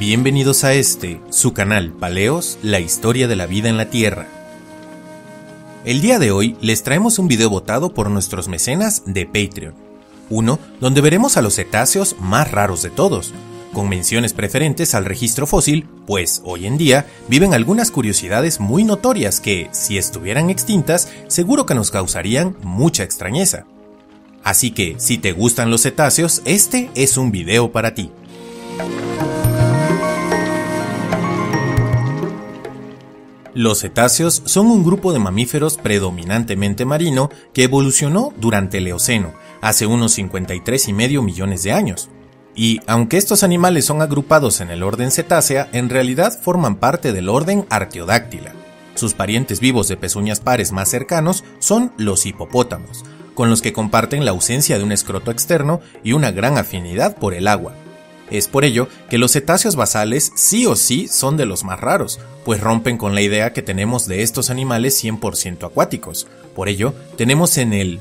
Bienvenidos a su canal Paleos, la historia de la vida en la Tierra. El día de hoy les traemos un video votado por nuestros mecenas de Patreon. Uno donde veremos a los cetáceos más raros de todos, con menciones preferentes al registro fósil, pues hoy en día viven algunas curiosidades muy notorias que, si estuvieran extintas, seguro que nos causarían mucha extrañeza. Así que, si te gustan los cetáceos, este es un video para ti. Los cetáceos son un grupo de mamíferos predominantemente marino que evolucionó durante el Eoceno, hace unos 53,5 millones de años. Y aunque estos animales son agrupados en el orden Cetácea, en realidad forman parte del orden Artiodactyla. Sus parientes vivos de pezuñas pares más cercanos son los hipopótamos, con los que comparten la ausencia de un escroto externo y una gran afinidad por el agua. Es por ello que los cetáceos basales sí o sí son de los más raros, pues rompen con la idea que tenemos de estos animales 100% acuáticos. Por ello, tenemos en el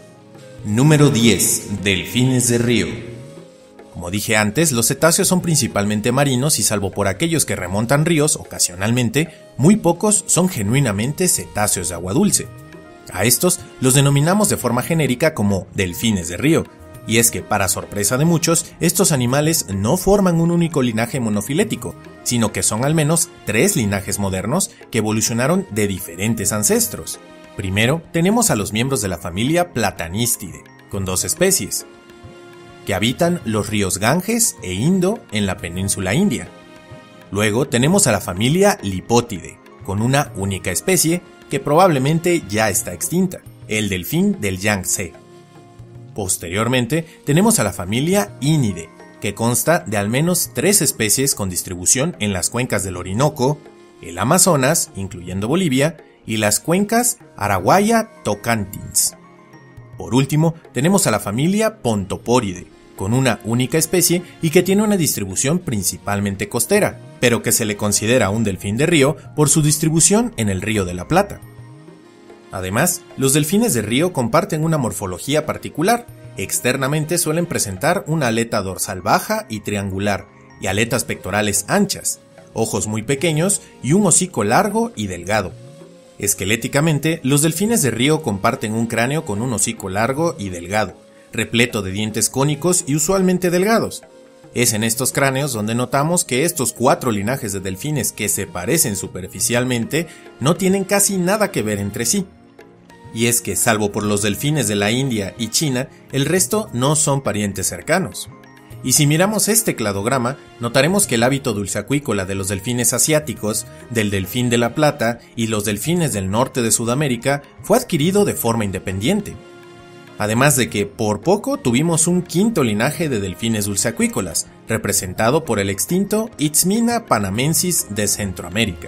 número 10, delfines de río. Como dije antes, los cetáceos son principalmente marinos y salvo por aquellos que remontan ríos ocasionalmente, muy pocos son genuinamente cetáceos de agua dulce. A estos los denominamos de forma genérica como delfines de río. Y es que, para sorpresa de muchos, estos animales no forman un único linaje monofilético, sino que son al menos 3 linajes modernos que evolucionaron de diferentes ancestros. Primero, tenemos a los miembros de la familia Platanistidae, con 2 especies, que habitan los ríos Ganges e Indo en la península india. Luego tenemos a la familia Lipotidae, con una única especie que probablemente ya está extinta, el delfín del Yangtze. Posteriormente, tenemos a la familia Inidae, que consta de al menos 3 especies con distribución en las cuencas del Orinoco, el Amazonas, incluyendo Bolivia, y las cuencas Araguaia-Tocantins. Por último, tenemos a la familia Pontoporidae, con una única especie y que tiene una distribución principalmente costera, pero que se le considera un delfín de río por su distribución en el Río de la Plata. Además, los delfines de río comparten una morfología particular. Externamente suelen presentar una aleta dorsal baja y triangular, y aletas pectorales anchas, ojos muy pequeños y un hocico largo y delgado. Esqueléticamente, los delfines de río comparten un cráneo con un hocico largo y delgado, repleto de dientes cónicos y usualmente delgados. Es en estos cráneos donde notamos que estos 4 linajes de delfines que se parecen superficialmente no tienen casi nada que ver entre sí. Y es que, salvo por los delfines de la India y China, el resto no son parientes cercanos. Y si miramos este cladograma, notaremos que el hábito dulceacuícola de los delfines asiáticos, del delfín de la Plata y los delfines del norte de Sudamérica fue adquirido de forma independiente. Además de que, por poco, tuvimos un 5º linaje de delfines dulceacuícolas, representado por el extinto Itzmina panamensis de Centroamérica.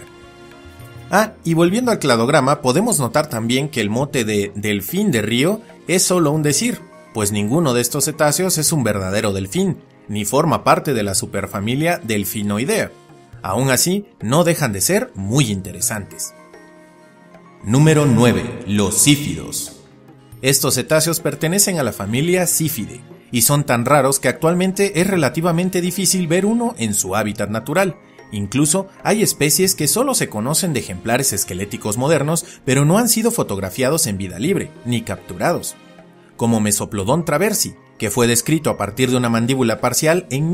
Y volviendo al cladograma, podemos notar también que el mote de delfín de río es solo un decir, pues ninguno de estos cetáceos es un verdadero delfín, ni forma parte de la superfamilia Delfinoidea. Aún así, no dejan de ser muy interesantes. Número 9. Los sífidos. Estos cetáceos pertenecen a la familia Siphidae, y son tan raros que actualmente es relativamente difícil ver uno en su hábitat natural. Incluso hay especies que solo se conocen de ejemplares esqueléticos modernos, pero no han sido fotografiados en vida libre, ni capturados. Como Mesoplodon traversi, que fue descrito a partir de una mandíbula parcial en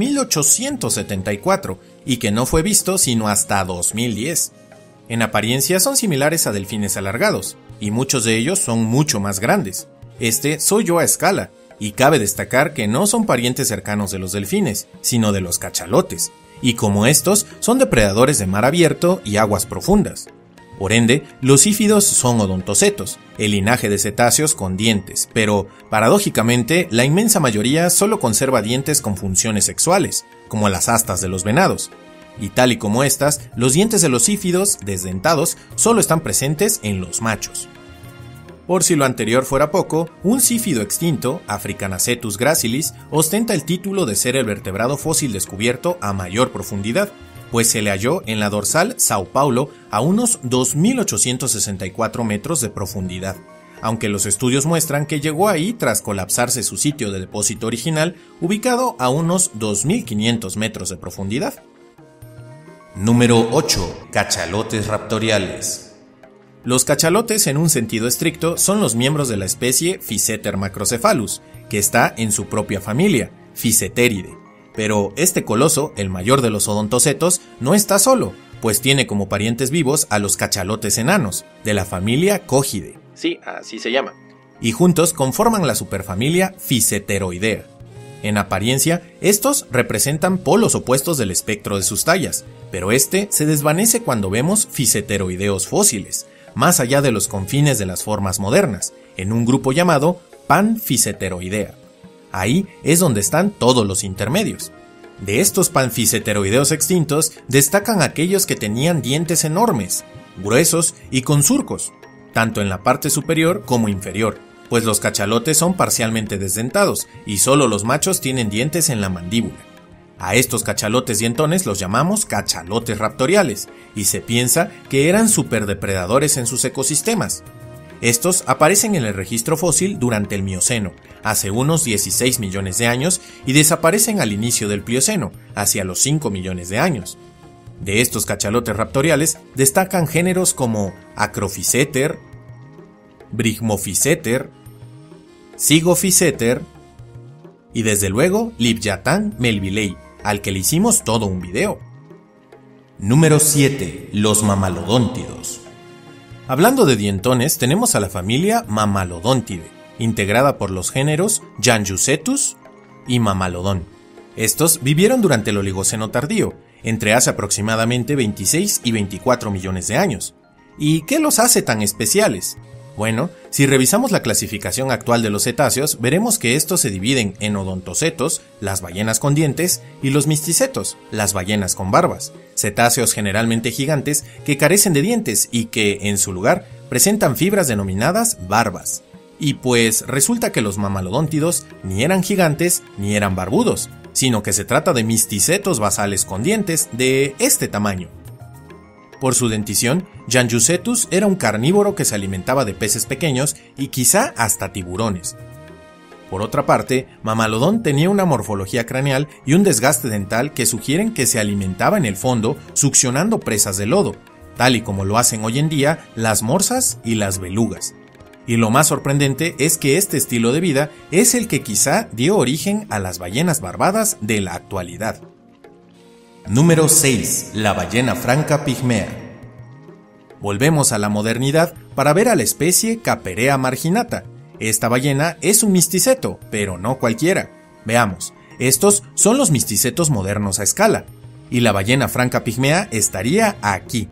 1874, y que no fue visto sino hasta 2010. En apariencia son similares a delfines alargados, y muchos de ellos son mucho más grandes. Soy yo a escala, y cabe destacar que no son parientes cercanos de los delfines, sino de los cachalotes. Y como estos, son depredadores de mar abierto y aguas profundas. Por ende, los sífidos son odontocetos, el linaje de cetáceos con dientes, pero, paradójicamente, la inmensa mayoría solo conserva dientes con funciones sexuales, como las astas de los venados. Y tal y como estas, los dientes de los sífidos, desdentados, solo están presentes en los machos. Por si lo anterior fuera poco, un sífido extinto, Africanacetus gracilis, ostenta el título de ser el vertebrado fósil descubierto a mayor profundidad, pues se le halló en la dorsal Sao Paulo a unos 2.864 metros de profundidad, aunque los estudios muestran que llegó ahí tras colapsarse su sitio de depósito original, ubicado a unos 2.500 metros de profundidad. Número 8. Cachalotes raptoriales. Los cachalotes, en un sentido estricto, son los miembros de la especie Physeter macrocephalus, que está en su propia familia, Physeteridae. Pero este coloso, el mayor de los odontocetos, no está solo, pues tiene como parientes vivos a los cachalotes enanos, de la familia Cogidae. Sí, así se llama. Y juntos conforman la superfamilia Physeteroidea. En apariencia, estos representan polos opuestos del espectro de sus tallas, pero este se desvanece cuando vemos Physeteroideos fósiles, más allá de los confines de las formas modernas, en un grupo llamado Panphyseteroidea. Ahí es donde están todos los intermedios. De estos panphyseteroideos extintos destacan aquellos que tenían dientes enormes, gruesos y con surcos, tanto en la parte superior como inferior, pues los cachalotes son parcialmente desdentados y solo los machos tienen dientes en la mandíbula. A estos cachalotes dientones los llamamos cachalotes raptoriales y se piensa que eran superdepredadores en sus ecosistemas. Estos aparecen en el registro fósil durante el Mioceno, hace unos 16 millones de años, y desaparecen al inicio del Plioceno, hacia los 5 millones de años. De estos cachalotes raptoriales destacan géneros como Acrophyseter, Brygmophyseter, Zygophyseter y desde luego Leviathan melvillei, al que le hicimos todo un video. Número 7. Los mamalodóntidos. Hablando de dientones, tenemos a la familia Mamalodontidae, integrada por los géneros Janjucetus y Mamalodon. Estos vivieron durante el Oligoceno tardío, entre hace aproximadamente 26 y 24 millones de años. ¿Y qué los hace tan especiales? Bueno, si revisamos la clasificación actual de los cetáceos, veremos que estos se dividen en odontocetos, las ballenas con dientes, y los misticetos, las ballenas con barbas, cetáceos generalmente gigantes que carecen de dientes y que, en su lugar, presentan fibras denominadas barbas. Y pues resulta que los mamalodóntidos ni eran gigantes ni eran barbudos, sino que se trata de misticetos basales con dientes de este tamaño. Por su dentición, Janjucetus era un carnívoro que se alimentaba de peces pequeños y quizá hasta tiburones. Por otra parte, Mamalodon tenía una morfología craneal y un desgaste dental que sugieren que se alimentaba en el fondo succionando presas de lodo, tal y como lo hacen hoy en día las morsas y las belugas. Y lo más sorprendente es que este estilo de vida es el que quizá dio origen a las ballenas barbadas de la actualidad. Número 6. La ballena franca pigmea. Volvemos a la modernidad para ver a la especie Caperea marginata. Esta ballena es un misticeto, pero no cualquiera. Veamos, estos son los misticetos modernos a escala, y la ballena franca pigmea estaría aquí,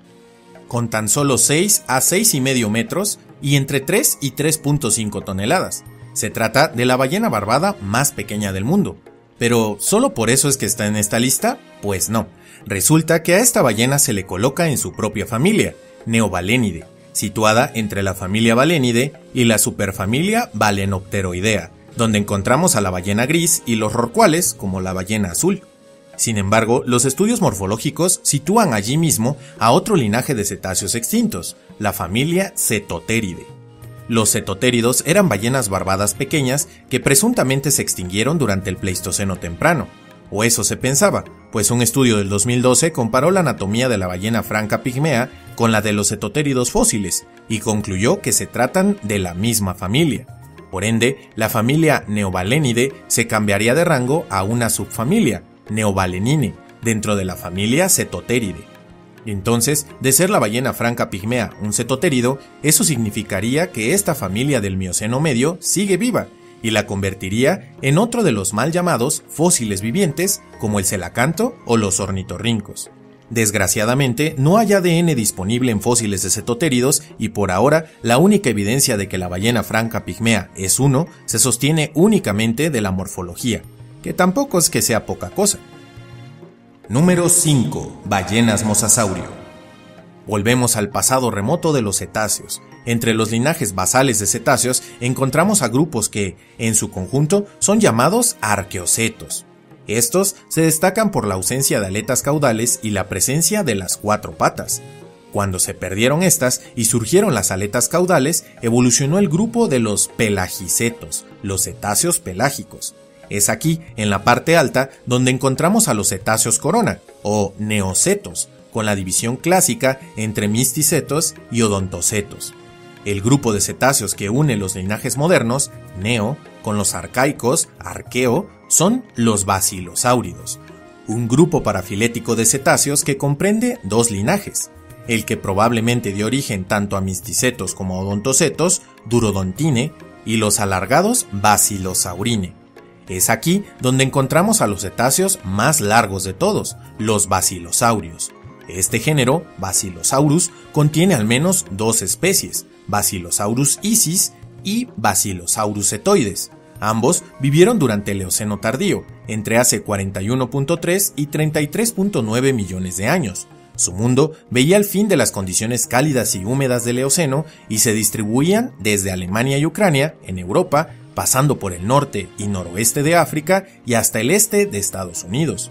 con tan solo 6 a 6,5 metros y entre 3 y 3,5 toneladas. Se trata de la ballena barbada más pequeña del mundo. Pero, ¿solo por eso es que está en esta lista? Pues no. Resulta que a esta ballena se le coloca en su propia familia, Neobalenidae, situada entre la familia Balenidae y la superfamilia Balenopteroidea, donde encontramos a la ballena gris y los rorcuales como la ballena azul. Sin embargo, los estudios morfológicos sitúan allí mismo a otro linaje de cetáceos extintos, la familia Cetotheridae. Los cetotéridos eran ballenas barbadas pequeñas que presuntamente se extinguieron durante el Pleistoceno temprano, o eso se pensaba, pues un estudio del 2012 comparó la anatomía de la ballena franca pigmea con la de los cetotéridos fósiles y concluyó que se tratan de la misma familia. Por ende, la familia Neobalenidae se cambiaría de rango a una subfamilia, Neobaleninae, dentro de la familia Cetotheridae. Entonces, de ser la ballena franca pigmea un cetotérido, eso significaría que esta familia del Mioceno medio sigue viva y la convertiría en otro de los mal llamados fósiles vivientes como el celacanto o los ornitorrincos. Desgraciadamente, no hay ADN disponible en fósiles de cetotéridos y por ahora la única evidencia de que la ballena franca pigmea es uno se sostiene únicamente de la morfología, que tampoco es que sea poca cosa. Número 5. Ballenas mosasaurio. Volvemos al pasado remoto de los cetáceos. Entre los linajes basales de cetáceos encontramos a grupos que, en su conjunto, son llamados arqueocetos. Estos se destacan por la ausencia de aletas caudales y la presencia de las 4 patas. Cuando se perdieron estas y surgieron las aletas caudales, evolucionó el grupo de los pelagicetos, los cetáceos pelágicos. Es aquí, en la parte alta, donde encontramos a los cetáceos corona, o neocetos, con la división clásica entre misticetos y odontocetos. El grupo de cetáceos que une los linajes modernos, neo, con los arcaicos, arqueo, son los basilosáuridos, un grupo parafilético de cetáceos que comprende dos linajes, el que probablemente dio origen tanto a misticetos como a odontocetos, Durodontine, y los alargados Basilosaurine. Es aquí donde encontramos a los cetáceos más largos de todos, los basilosaurios. Este género, Basilosaurus, contiene al menos dos especies, Basilosaurus isis y Basilosaurus setoides. Ambos vivieron durante el Eoceno tardío, entre hace 41.3 y 33.9 millones de años. Su mundo veía el fin de las condiciones cálidas y húmedas del Eoceno y se distribuían desde Alemania y Ucrania, en Europa, pasando por el norte y noroeste de África y hasta el este de Estados Unidos.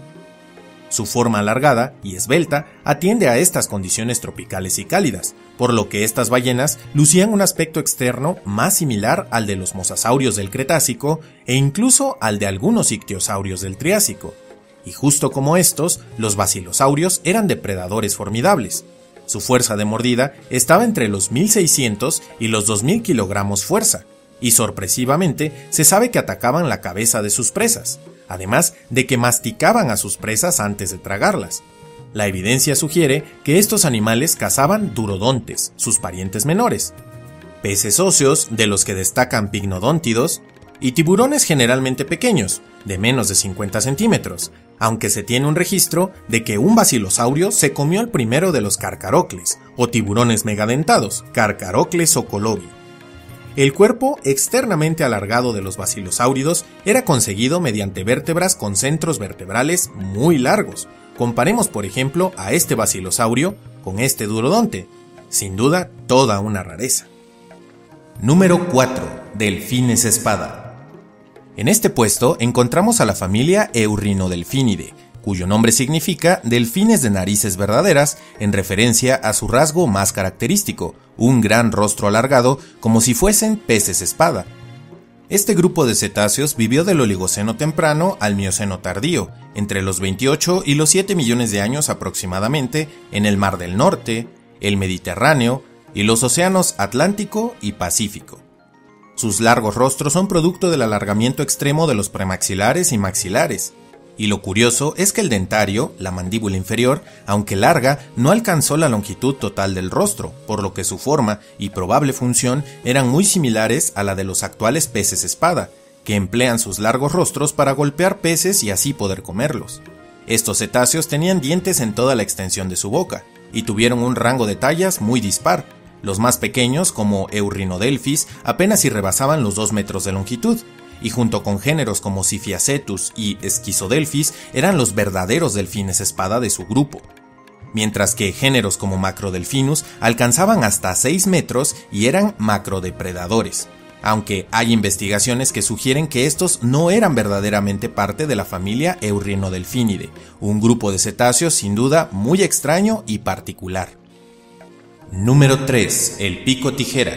Su forma alargada y esbelta atiende a estas condiciones tropicales y cálidas, por lo que estas ballenas lucían un aspecto externo más similar al de los mosasaurios del Cretácico e incluso al de algunos ictiosaurios del Triásico. Y justo como estos, los basilosaurios eran depredadores formidables. Su fuerza de mordida estaba entre los 1.600 y los 2.000 kilogramos fuerza, y sorpresivamente se sabe que atacaban la cabeza de sus presas, además de que masticaban a sus presas antes de tragarlas. La evidencia sugiere que estos animales cazaban durodontes, sus parientes menores, peces óseos, de los que destacan picnodóntidos, y tiburones generalmente pequeños, de menos de 50 centímetros, aunque se tiene un registro de que un basilosaurio se comió el primero de los carcarocles, o tiburones megadentados, Carcarocles ocolobi. El cuerpo externamente alargado de los basilosáuridos era conseguido mediante vértebras con centros vertebrales muy largos. Comparemos, por ejemplo, a este basilosaurio con este durodonte. Sin duda, toda una rareza. Número 4. Delfines espada. En este puesto encontramos a la familia Eurrinodelphinidae, cuyo nombre significa delfines de narices verdaderas, en referencia a su rasgo más característico, un gran rostro alargado como si fuesen peces espada. Este grupo de cetáceos vivió del Oligoceno temprano al Mioceno tardío, entre los 28 y los 7 millones de años aproximadamente, en el Mar del Norte, el Mediterráneo y los océanos Atlántico y Pacífico. Sus largos rostros son producto del alargamiento extremo de los premaxilares y maxilares. Y lo curioso es que el dentario, la mandíbula inferior, aunque larga, no alcanzó la longitud total del rostro, por lo que su forma y probable función eran muy similares a la de los actuales peces espada, que emplean sus largos rostros para golpear peces y así poder comerlos. Estos cetáceos tenían dientes en toda la extensión de su boca, y tuvieron un rango de tallas muy dispar. Los más pequeños, como Eurrinodelphis, apenas si rebasaban los 2 metros de longitud, y junto con géneros como Siphiacetus y Schizodelphis eran los verdaderos delfines espada de su grupo, mientras que géneros como Macrodelphinus alcanzaban hasta 6 metros y eran macrodepredadores, aunque hay investigaciones que sugieren que estos no eran verdaderamente parte de la familia Eurrinodelphinidae, un grupo de cetáceos sin duda muy extraño y particular. Número 3. El pico tijera.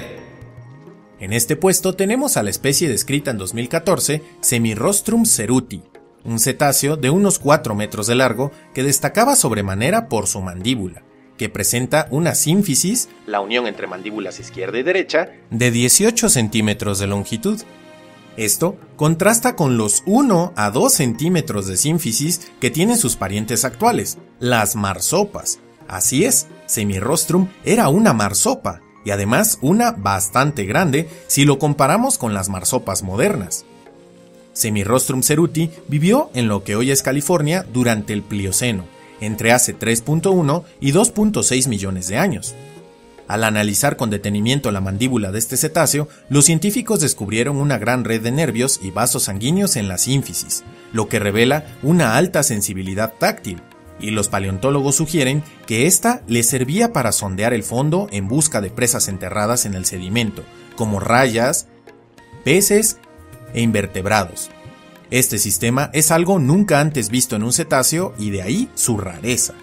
En este puesto tenemos a la especie descrita en 2014, Semirostrum ceruti, un cetáceo de unos 4 metros de largo que destacaba sobremanera por su mandíbula, que presenta una sínfisis, la unión entre mandíbulas izquierda y derecha, de 18 centímetros de longitud. Esto contrasta con los 1 a 2 centímetros de sínfisis que tienen sus parientes actuales, las marsopas. Así es, Semirostrum era una marsopa, y además una bastante grande si lo comparamos con las marsopas modernas. Semirostrum ceruti vivió en lo que hoy es California durante el Plioceno, entre hace 3.1 y 2.6 millones de años. Al analizar con detenimiento la mandíbula de este cetáceo, los científicos descubrieron una gran red de nervios y vasos sanguíneos en la sínfisis, lo que revela una alta sensibilidad táctil, y los paleontólogos sugieren que ésta le servía para sondear el fondo en busca de presas enterradas en el sedimento, como rayas, peces e invertebrados. Este sistema es algo nunca antes visto en un cetáceo y de ahí su rareza.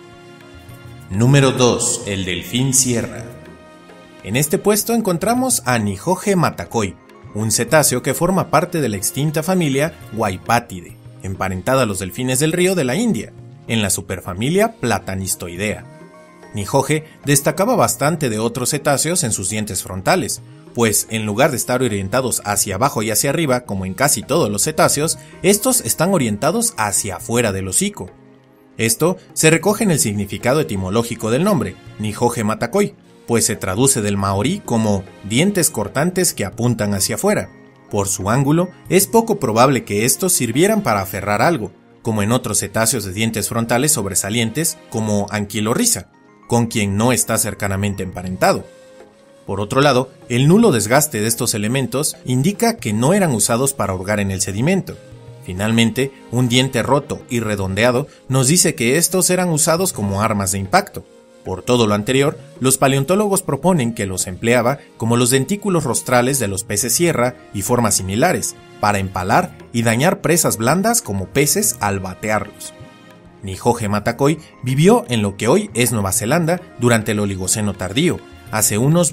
Número 2. El delfín sierra. En este puesto encontramos a Nihoge matacoi, un cetáceo que forma parte de la extinta familia Waipatidae, emparentada a los delfines del río de la India, en la superfamilia Platanistoidea. Nihoge destacaba bastante de otros cetáceos en sus dientes frontales, pues en lugar de estar orientados hacia abajo y hacia arriba, como en casi todos los cetáceos, estos están orientados hacia afuera del hocico. Esto se recoge en el significado etimológico del nombre, Nihoge Matakoi, pues se traduce del maorí como dientes cortantes que apuntan hacia afuera. Por su ángulo, es poco probable que estos sirvieran para aferrar algo, como en otros cetáceos de dientes frontales sobresalientes como Anquilorrhiza, con quien no está cercanamente emparentado. Por otro lado, el nulo desgaste de estos elementos indica que no eran usados para hurgar en el sedimento. Finalmente, un diente roto y redondeado nos dice que estos eran usados como armas de impacto. Por todo lo anterior, los paleontólogos proponen que los empleaba como los dentículos rostrales de los peces sierra y formas similares, para empalar y dañar presas blandas como peces al batearlos. Nihoge Matakoi vivió en lo que hoy es Nueva Zelanda durante el Oligoceno tardío, hace unos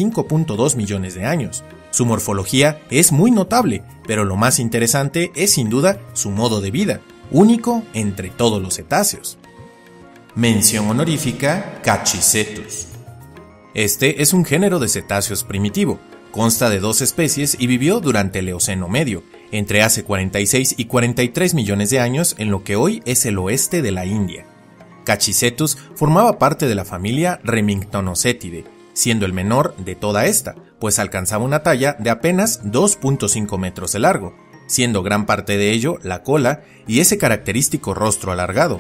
25.2 millones de años. Su morfología es muy notable, pero lo más interesante es sin duda su modo de vida, único entre todos los cetáceos. Mención honorífica Cachicetus. Este es un género de cetáceos primitivo, consta de 2 especies y vivió durante el Eoceno medio, entre hace 46 y 43 millones de años en lo que hoy es el oeste de la India. Cachicetus formaba parte de la familia Remingtonocetidae, siendo el menor de toda esta, pues alcanzaba una talla de apenas 2.5 metros de largo, siendo gran parte de ello la cola y ese característico rostro alargado.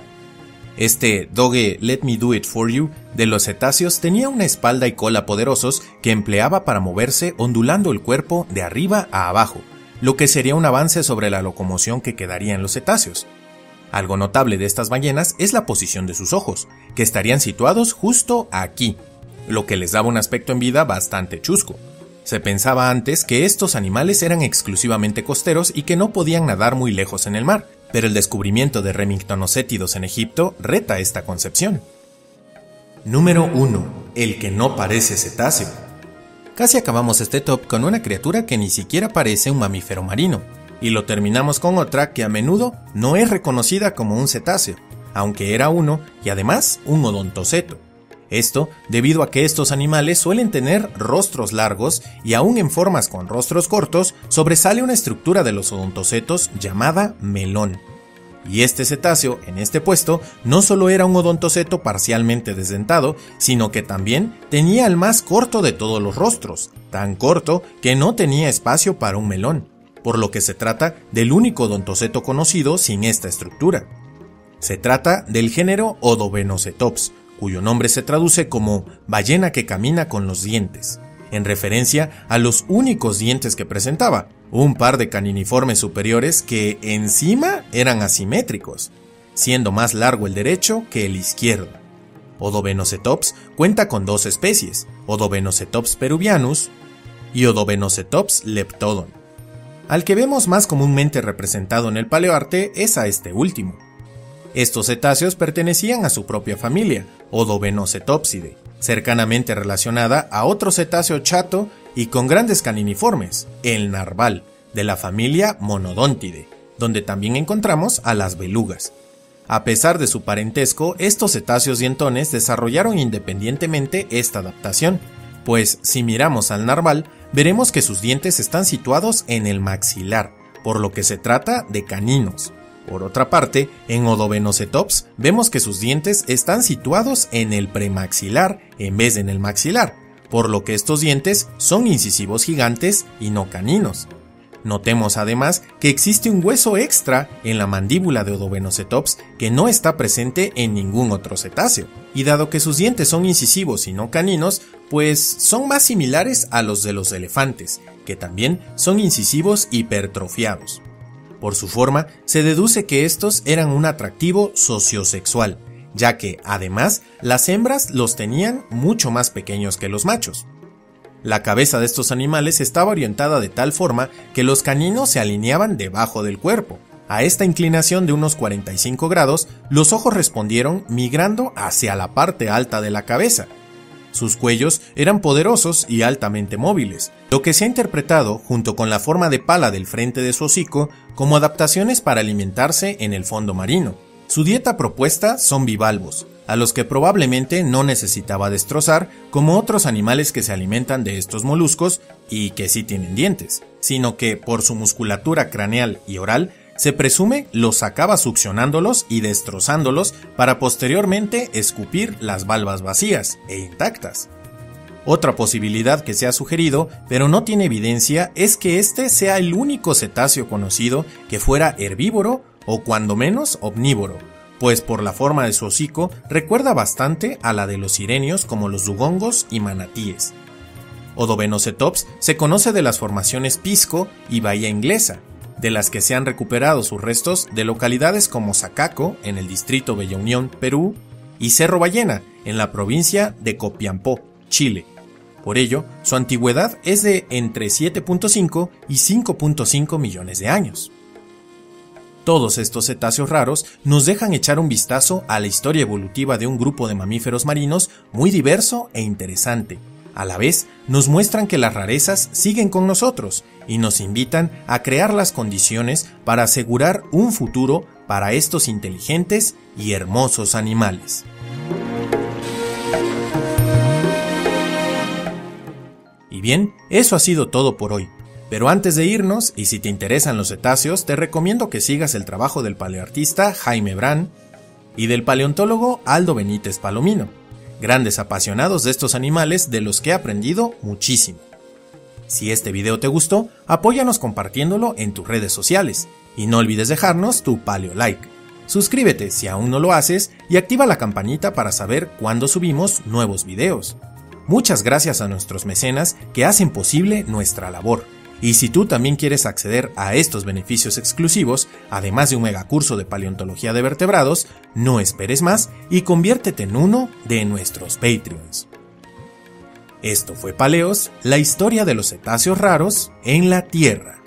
Este Doge Let Me Do It For You de los cetáceos tenía una espalda y cola poderosos que empleaba para moverse ondulando el cuerpo de arriba a abajo, lo que sería un avance sobre la locomoción que quedaría en los cetáceos. Algo notable de estas ballenas es la posición de sus ojos, que estarían situados justo aquí, lo que les daba un aspecto en vida bastante chusco. Se pensaba antes que estos animales eran exclusivamente costeros y que no podían nadar muy lejos en el mar, pero el descubrimiento de remingtonocétidos en Egipto reta esta concepción. Número 1. El que no parece cetáceo. Casi acabamos este top con una criatura que ni siquiera parece un mamífero marino, y lo terminamos con otra que a menudo no es reconocida como un cetáceo, aunque era uno y además un odontoceto. Esto debido a que estos animales suelen tener rostros largos y aún en formas con rostros cortos sobresale una estructura de los odontocetos llamada melón. Y este cetáceo en este puesto no solo era un odontoceto parcialmente desdentado, sino que también tenía el más corto de todos los rostros, tan corto que no tenía espacio para un melón, por lo que se trata del único odontoceto conocido sin esta estructura. Se trata del género Odobenocetops, cuyo nombre se traduce como ballena que camina con los dientes, en referencia a los únicos dientes que presentaba, un par de caniniformes superiores que encima eran asimétricos, siendo más largo el derecho que el izquierdo. Odobenocetops cuenta con 2 especies, Odobenocetops peruvianus y Odobenocetops leptodon. Al que vemos más comúnmente representado en el paleoarte es a este último. Estos cetáceos pertenecían a su propia familia, Odobenocetopsidae, cercanamente relacionada a otro cetáceo chato y con grandes caniniformes, el narval, de la familia Monodontidae, donde también encontramos a las belugas. A pesar de su parentesco, estos cetáceos dientones desarrollaron independientemente esta adaptación, pues si miramos al narval, veremos que sus dientes están situados en el maxilar, por lo que se trata de caninos. Por otra parte, en Odobenocetops vemos que sus dientes están situados en el premaxilar en vez de en el maxilar, por lo que estos dientes son incisivos gigantes y no caninos. Notemos además que existe un hueso extra en la mandíbula de Odobenocetops que no está presente en ningún otro cetáceo, y dado que sus dientes son incisivos y no caninos, pues son más similares a los de los elefantes, que también son incisivos hipertrofiados. Por su forma, se deduce que estos eran un atractivo sociosexual, ya que, además, las hembras los tenían mucho más pequeños que los machos. La cabeza de estos animales estaba orientada de tal forma que los caninos se alineaban debajo del cuerpo. A esta inclinación de unos 45 grados, los ojos respondieron migrando hacia la parte alta de la cabeza. Sus cuellos eran poderosos y altamente móviles, lo que se ha interpretado, junto con la forma de pala del frente de su hocico, como adaptaciones para alimentarse en el fondo marino. Su dieta propuesta son bivalvos, a los que probablemente no necesitaba destrozar como otros animales que se alimentan de estos moluscos y que sí tienen dientes, sino que por su musculatura craneal y oral se presume los sacaba succionándolos y destrozándolos para posteriormente escupir las valvas vacías e intactas. Otra posibilidad que se ha sugerido, pero no tiene evidencia, es que este sea el único cetáceo conocido que fuera herbívoro o cuando menos omnívoro, pues por la forma de su hocico recuerda bastante a la de los sirenios como los dugongos y manatíes. Odobenocetops se conoce de las formaciones Pisco y Bahía Inglesa, de las que se han recuperado sus restos de localidades como Zacaco, en el distrito Bella Unión, Perú, y Cerro Ballena, en la provincia de Copiapó, Chile. Por ello, su antigüedad es de entre 7.5 y 5.5 millones de años. Todos estos cetáceos raros nos dejan echar un vistazo a la historia evolutiva de un grupo de mamíferos marinos muy diverso e interesante. A la vez, nos muestran que las rarezas siguen con nosotros y nos invitan a crear las condiciones para asegurar un futuro para estos inteligentes y hermosos animales. Y bien, eso ha sido todo por hoy. Pero antes de irnos, y si te interesan los cetáceos, te recomiendo que sigas el trabajo del paleoartista Jaime Brand y del paleontólogo Aldo Benítez Palomino, grandes apasionados de estos animales de los que he aprendido muchísimo. Si este video te gustó, apóyanos compartiéndolo en tus redes sociales y no olvides dejarnos tu paleo-like. Suscríbete si aún no lo haces y activa la campanita para saber cuándo subimos nuevos videos. Muchas gracias a nuestros mecenas que hacen posible nuestra labor. Y si tú también quieres acceder a estos beneficios exclusivos, además de un megacurso de paleontología de vertebrados, no esperes más y conviértete en uno de nuestros Patreons. Esto fue Paleos, la historia de los cetáceos raros en la Tierra.